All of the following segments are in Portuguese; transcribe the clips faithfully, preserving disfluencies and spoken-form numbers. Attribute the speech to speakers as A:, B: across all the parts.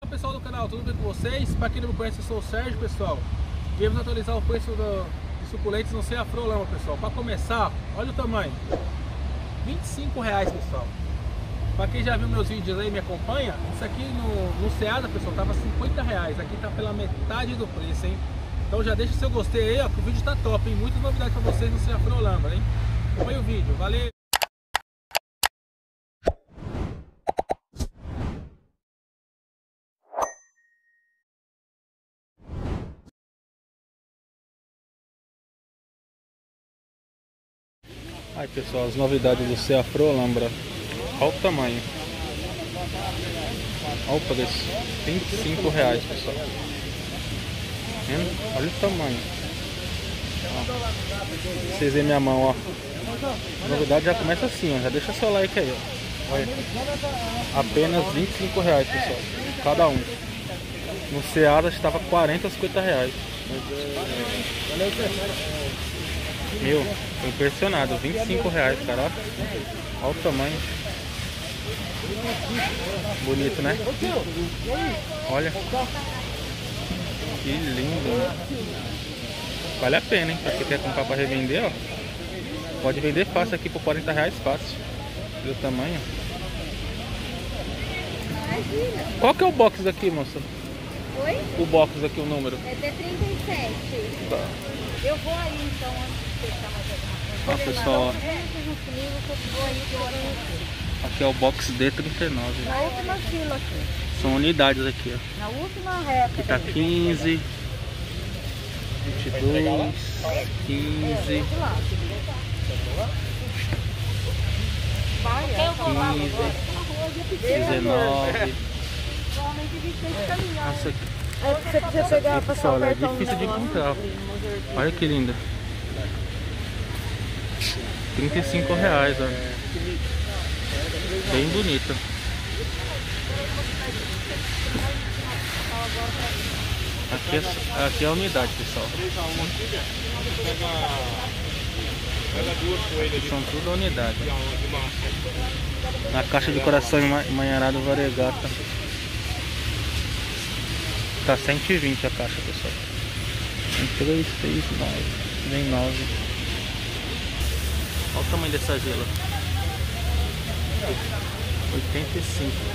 A: Olá pessoal do canal, tudo bem com vocês? Para quem não me conhece, eu sou o Sérgio, pessoal. Viemos atualizar o preço do, de suculentos no Ceafrolama, pessoal. Para começar, olha o tamanho, vinte e cinco reais, pessoal. Para quem já viu meus vídeos aí e me acompanha, isso aqui no, no Ceasa, pessoal, tava cinquenta reais. Aqui tá pela metade do preço, hein? Então já deixa o seu gostei aí, ó, que o vídeo tá top, hein? Muitas novidades para vocês no Ceafrolama, hein? Acompanha o vídeo, valeu! Aí pessoal, as novidades do Ceafrolama. Olha o tamanho. Olha o preço. vinte e cinco reais, pessoal. Vendo? Olha o tamanho. Ó. Vocês veem minha mão, ó. A novidade já começa assim, ó. Já deixa seu like aí, ó. Olha. Apenas vinte e cinco reais, pessoal. Cada um. No Ceasa estava quarenta, cinquenta reais. Meu, tô impressionado, vinte e cinco reais, cara. Olha o tamanho. Bonito, né? Olha. Que lindo. Vale a pena, hein? Pra quem quer comprar pra revender, ó. Pode vender fácil aqui por quarenta reais, fácil. Olha o tamanho. Qual que é o box daqui, moça?
B: Oi?
A: O box aqui, o número?
B: É D trinta e sete.
A: Tá.
B: Eu vou aí então, antes de fechar mais alguma coisa.
A: Ó, pessoal,
B: ó.
A: aqui é o box D trinta e nove.
B: Na última fila aqui.
A: São unidades aqui, ó.
B: Na última reta.
A: Aqui tá quinze, vinte e dois, quinze, quinze, dezenove. Nossa, aqui.
B: Se você chegar a passar
A: Pessoal,
B: o
A: é
B: cartão
A: difícil de
B: dela.
A: encontrar. Olha que linda. trinta e cinco reais, ó. Bem bonita. Aqui é, aqui é a unidade, pessoal. Aqui são tudo unidade. Na caixa de coração emanharado variegata. Tá cento e vinte a caixa, pessoal. três, seis, nove. Vem nove. Olha o tamanho dessa gela. oitenta e cinco.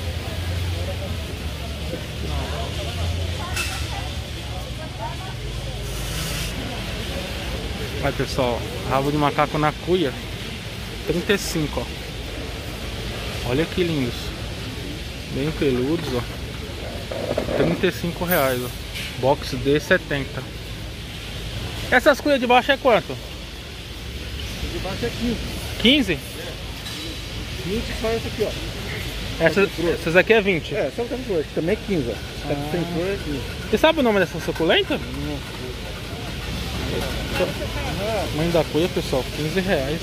A: Vai, pessoal, rabo de macaco na cuia, trinta e cinco, ó. Olha que lindos. Bem peludos, ó. trinta e cinco reais, ó. Box D setenta. Essas cuias de baixo é quanto?
C: De baixo é quinze.
A: quinze?
C: É. vinte só essa aqui, ó.
A: Essas, essas aqui é vinte.
C: É, só o cabo flor, também é quinze, ó. Tá
A: Ah.
C: sem flor é quinze.
A: Você sabe o nome dessa suculenta? Mãe da cuia, pessoal, quinze reais.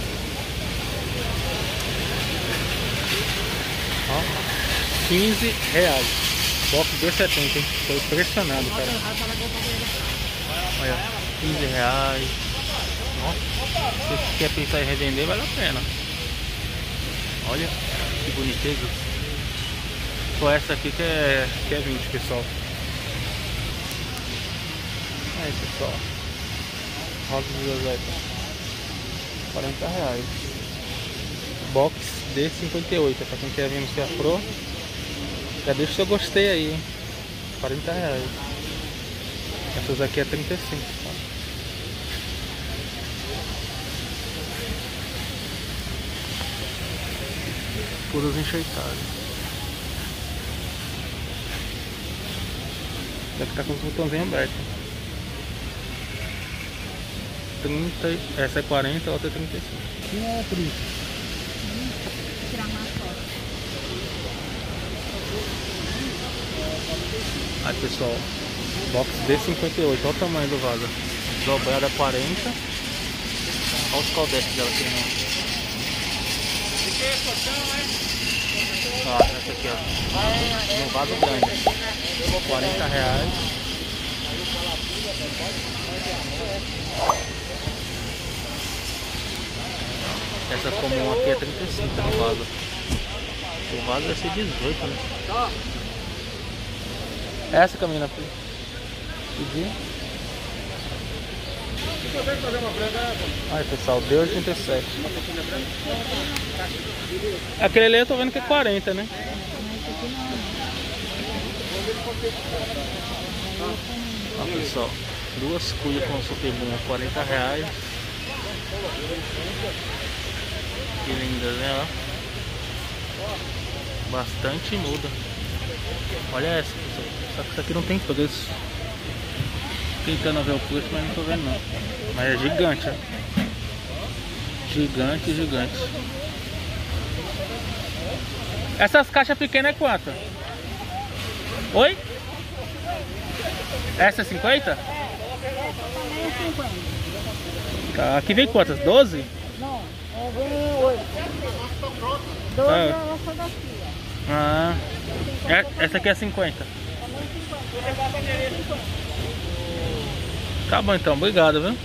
A: Ó, quinze reais. Box D setenta, hein? Tô impressionado, cara. Olha, quinze reais. Nossa, se você quer pensar em revender, vale a pena. Olha, que boniteza. Só essa aqui que é, que é vinte, pessoal. Aí, pessoal. Rosa de José, quarenta reais. Box D cinquenta e oito, é pra quem quer vir no Ceafro. Já deixa o seu gostei aí, hein? quarenta reais. Essas aqui é trinta e cinco, tá? Puras enxertadas. Deve estar com o botãozinho aberto. trinta, essa é quarenta, a outra é trinta e cinco.
C: Não é trinta.
B: Vou tirar uma foto.
A: Aí, pessoal, box D cinquenta e oito, olha o tamanho do vaso. Dobrada quarenta. Olha os caldetes dela aqui, né? Ó, essa aqui, ó. No vaso grande. quarenta reais. Essa comum aqui é trinta e cinco no vaso. O vaso vai ser dezoito, né? Essa que a menina pediu. Aí pessoal, deu oitenta e sete. Aquele ali eu tô vendo que é quarenta, né? Ó pessoal, duas cuias com super bom, quarenta reais. Que linda, né? Ó. Bastante muda. Olha essa, pessoal. Só que essa aqui não tem preço. Tentando ver o preço, mas não tô vendo não. Mas é gigante, ó. Gigante, gigante. Essas caixas pequenas é quanto? Oi? Essa é cinquenta?
B: É cinquenta.
A: Tá, aqui vem quantas? doze?
B: Não, é vem oito. doze
A: Ah.
B: é essa daqui, ó.
A: Ah, é, essa aqui é cinquenta.
B: Também cinquenta.
A: Tá bom então, obrigado, viu?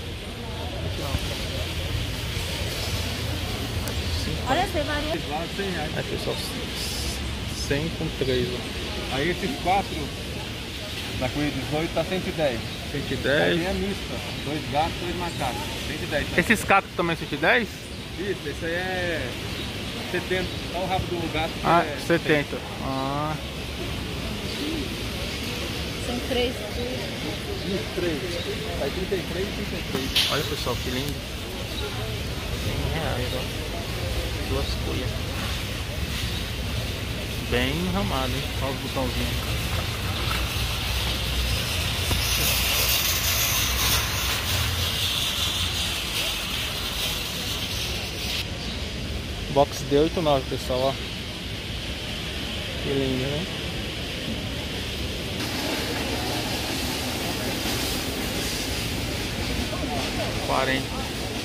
B: Olha, você varia.
C: cem reais.
A: Aqui pessoal, cem com três, ó.
C: Aí esses quatro da cuia dezoito tá cento e dez.
A: cento e
C: Aí
A: dez.
C: tem a mista, dois gatos, dois macacos, cento e dez. Tá?
A: Esses cactos também cento e dez?
C: Isso, esse aí é setenta. Olha o rabo do gato. que
A: Ah,
C: é
A: setenta. Ah,
B: São três.
C: vinte e três. Aí trinta e três e trinta e três.
A: olha pessoal, que lindo. cem reais, ó. Duas cuias. Bem enramado, hein? Olha os botãozinhos. Box D oitenta e nove, pessoal, ó. Que lindo, né? quarenta.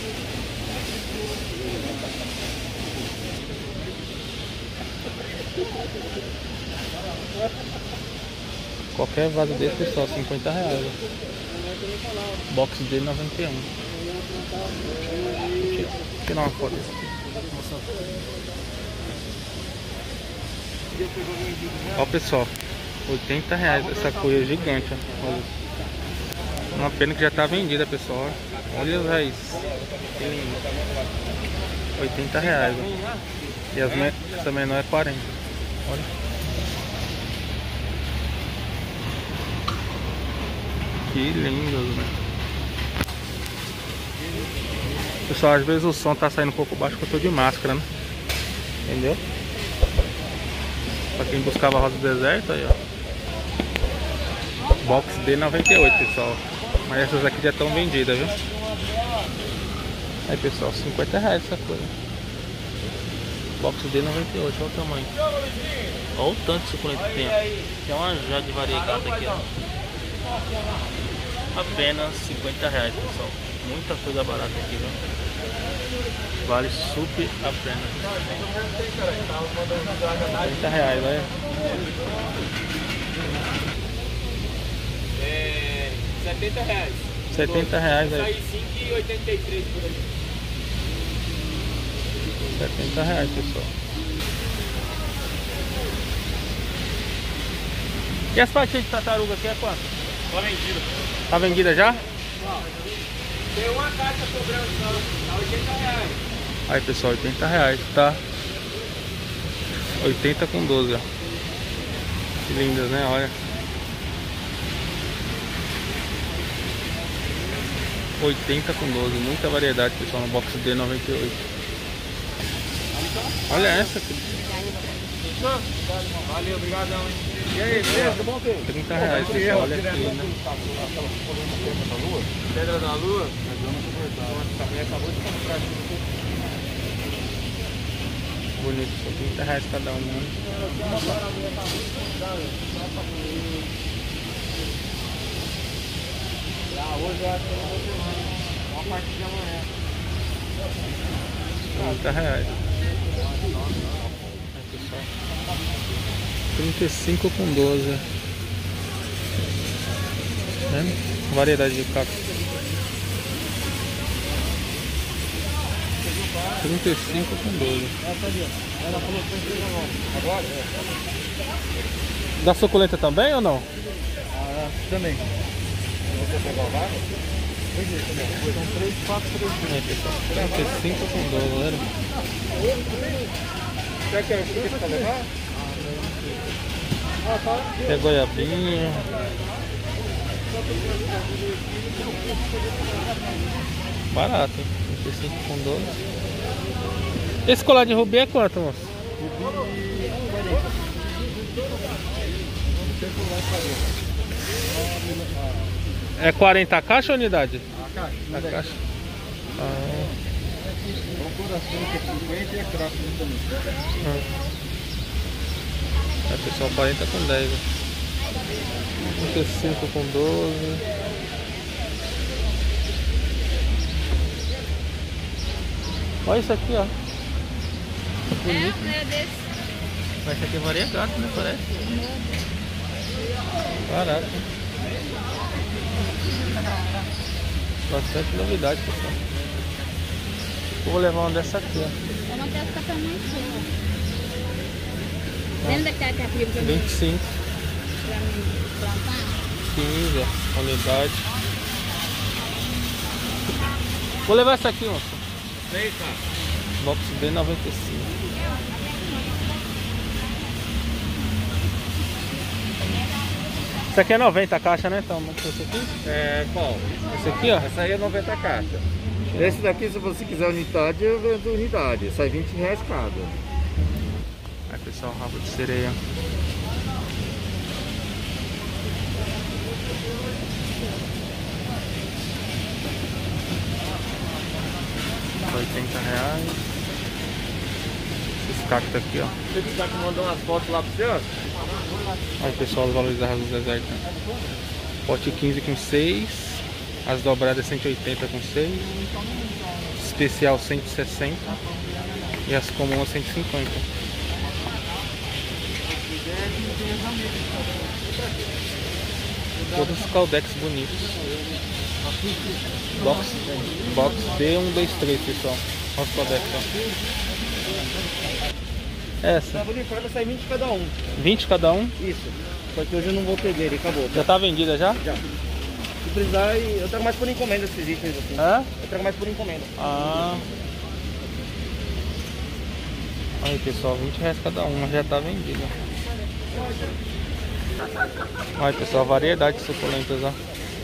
A: Qualquer vaso desse, pessoal, cinquenta reais. Ó. Box D noventa e um. Deixa eu tirar uma foto desse aqui. Ó pessoal, oitenta reais essa cuia gigante, ó. Olha. Uma pena que já tá vendida, pessoal. Olha as raízes. Que lindo. oitenta reais, ó. E as me... essa menor é quarenta. Olha. Que lindo, né? Pessoal, às vezes o som tá saindo um pouco baixo porque eu tô de máscara, né? Entendeu? Pra quem buscava a rosa do deserto, aí ó. Box D noventa e oito, pessoal. Mas essas aqui já estão vendidas, viu? Aí pessoal, cinquenta reais essa coisa. Box D noventa e oito, olha o tamanho. Olha o tanto de suculento que tem. Tem uma jade variegata aqui, ó. Apenas cinquenta reais, pessoal. Muita coisa barata aqui, viu? Vale super a pena. cinquenta reais, olha.
C: É, setenta reais.
A: setenta reais aí.
C: Sai cinco e oitenta e três por aí.
A: setenta reais, pessoal. E as patinhas de tartaruga aqui é quanto?
C: Tá vendida.
A: Tá vendida já?
C: Tem uma caixa sobrando só, tá oitenta reais.
A: Aí pessoal, oitenta reais, tá? oitenta com doze, ó. Que lindas, né? Olha. oitenta com doze, muita variedade, pessoal, no box D noventa e oito. Olha essa aqui.
C: Valeu, obrigadão, hein? E aí, beleza? Bom ter?
A: trinta reais, pessoal, olha aqui, né?
C: Pedra da Lua? Também acabou de comprar.
A: Bonito, só trinta reais cada um, né?
C: Hoje eu acho que eu não vou ter mais. Só a partir de amanhã.
A: trinta reais. Aí, pessoal. trinta e cinco com doze. Vendo? Variedade de cacto. trinta e cinco com doze.
C: Essa ali, ó. Ela falou que foi agora. Agora? É.
A: Da suculenta também ou não?
C: Ah, também. Você pegou a vaga? São três, quatro, três.
A: É, pessoal. trinta e cinco com doze, galera.
C: Você quer fruta pra levar?
A: É goiabinha. Barato, hein? trinta e cinco com doze. Esse colar de rubi é quanto, moço? É quarenta a caixa ou unidade?
C: A caixa.
A: A caixa. Ah.
C: Vamos por assim, que é cinquenta e a craft também.
A: Ah. É, pessoal, quarenta com dez. trinta e cinco com doze. Olha isso aqui, ó. Bonito.
B: É, é desse.
A: Mas esse aqui é variegado, né? Parece. Barato. Bastante novidade, pessoal. Eu vou levar uma dessa aqui, ó.
B: É uma dessa também, sim. Lembra daquela que a prima também
A: vinte e cinco.
B: pra mim plantar?
A: quinze, ó, unidade. Vou levar essa aqui, moço.
C: Sei, cara.
A: Box B noventa e cinco. Isso aqui é noventa a caixa, né? Então, esse aqui?
C: É, qual?
A: Esse aqui, ó.
C: Essa aí é noventa caixa. Esse daqui, se você quiser unidade, eu vendo unidade. Sai vinte reais cada.
A: Aí, pessoal, rabo de sereia. oitenta reais. Esse cacto aqui, ó.
C: Você tá que mandou umas fotos lá pro você, ó?
A: Aí, pessoal, os valores da Raso do Deserto. Pote quinze com seis. As dobradas cento e oitenta com seis. Especial cento e sessenta. E as comuns cento e cinquenta. Todos os caldex bonitos. Box, box D um dois três, pessoal. Olha os caldex, ó. Essa.
C: Tá bonito, vai sair vinte cada um.
A: vinte cada um?
C: Isso. Só que hoje eu não vou ter dele, acabou.
A: Já tá vendida já?
C: Já. Se precisar, eu trago mais por encomenda esses itens assim.
A: Hã?
C: Eu trago mais por encomenda.
A: Ah. Aí, pessoal, vinte reais cada uma, já tá vendida. Aí, pessoal, variedade de suculentas, ó.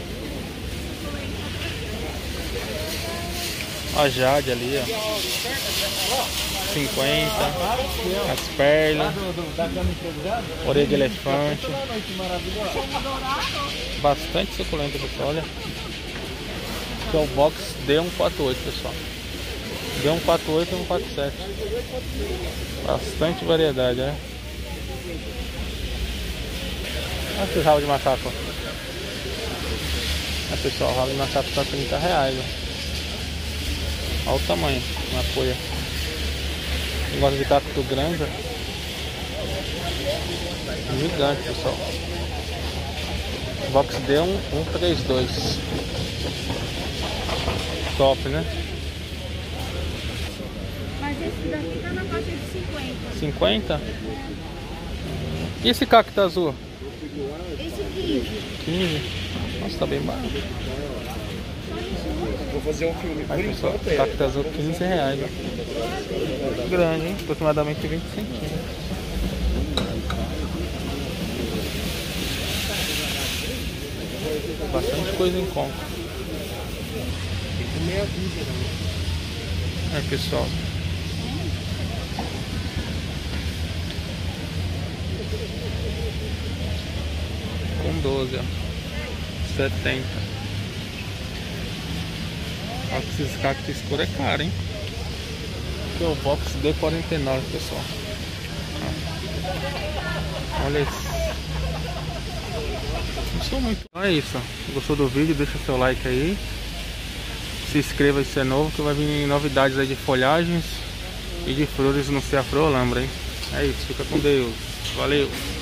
A: A Jade ali, ó. cinquenta. As perlas. Orelha de elefante. Bastante suculenta, pessoal, olha. Aqui é o box D um quatro oito, pessoal. D um quatro oito e um quatro sete. Bastante variedade, né? Olha esse ralo de macaco. Olha, pessoal, o ralo de macaco tá trinta reais, ó. Olha o tamanho na folha. Negócio de cacto grande. Gigante, pessoal. Box D um um três dois. Top, né?
B: Mas esse daqui tá na faixa de cinquenta.
A: cinquenta? E esse cacto azul?
B: Esse quinze.
A: quinze? Nossa, tá bem barato.
C: Vou fazer um filme.
A: Aí, pessoal, cacto azul quinze reais, ó. Grande, hein? Aproximadamente vinte centímetros. Bastante coisa em conta. Aí, pessoal. Com doze, ó. setenta. Olha que esses cactos escuros é caro, hein? Aqui é o box D quarenta e nove, pessoal. Olha isso. Gostou muito. Então é isso, ó. Gostou do vídeo? Deixa seu like aí. Se inscreva se é novo, que vai vir novidades aí de folhagens e de flores no Ceafro Olambra, hein? É isso, fica com Deus. Valeu!